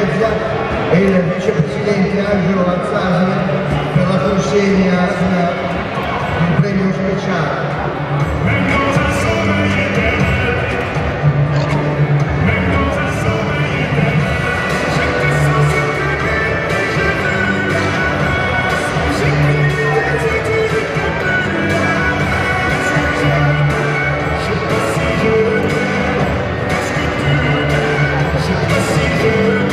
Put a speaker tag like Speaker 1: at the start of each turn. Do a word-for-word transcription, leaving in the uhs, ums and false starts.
Speaker 1: Venezia e il vicepresidente Angelo Alzasi per la consegna